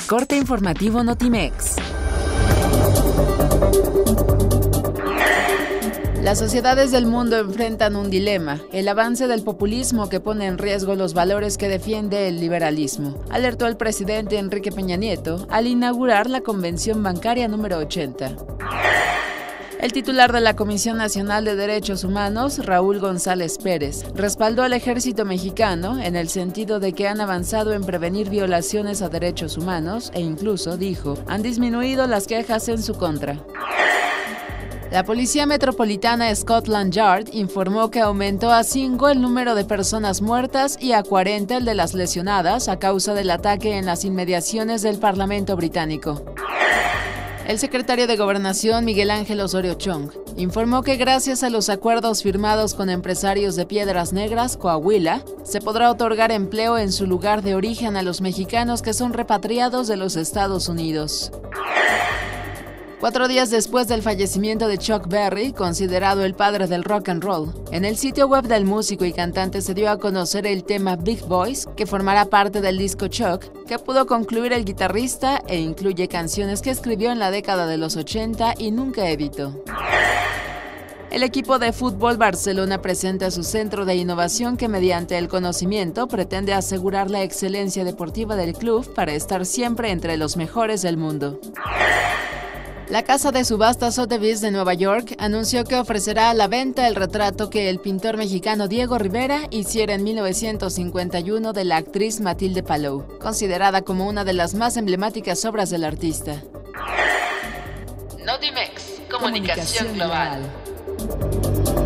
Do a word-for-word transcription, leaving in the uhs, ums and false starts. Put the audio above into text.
Corte informativo Notimex. Las sociedades del mundo enfrentan un dilema, el avance del populismo que pone en riesgo los valores que defiende el liberalismo, alertó el presidente Enrique Peña Nieto al inaugurar la Convención Bancaria número ochenta. El titular de la Comisión Nacional de Derechos Humanos, Raúl González Pérez, respaldó al ejército mexicano en el sentido de que han avanzado en prevenir violaciones a derechos humanos e incluso, dijo, han disminuido las quejas en su contra. La Policía Metropolitana Scotland Yard informó que aumentó a cinco el número de personas muertas y a cuarenta el de las lesionadas a causa del ataque en las inmediaciones del Parlamento británico. El secretario de Gobernación, Miguel Ángel Osorio Chong, informó que gracias a los acuerdos firmados con empresarios de Piedras Negras, Coahuila, se podrá otorgar empleo en su lugar de origen a los mexicanos que son repatriados de los Estados Unidos. Cuatro días después del fallecimiento de Chuck Berry, considerado el padre del rock and roll, en el sitio web del músico y cantante se dio a conocer el tema Big Boys, que formará parte del disco Chuck, que pudo concluir el guitarrista e incluye canciones que escribió en la década de los ochenta y nunca editó. El equipo de fútbol Barcelona presenta su centro de innovación que mediante el conocimiento pretende asegurar la excelencia deportiva del club para estar siempre entre los mejores del mundo. La casa de subastas Sotheby's de Nueva York anunció que ofrecerá a la venta el retrato que el pintor mexicano Diego Rivera hiciera en mil novecientos cincuenta y uno de la actriz Matilde Palou, considerada como una de las más emblemáticas obras del artista. Notimex, comunicación, comunicación global. global.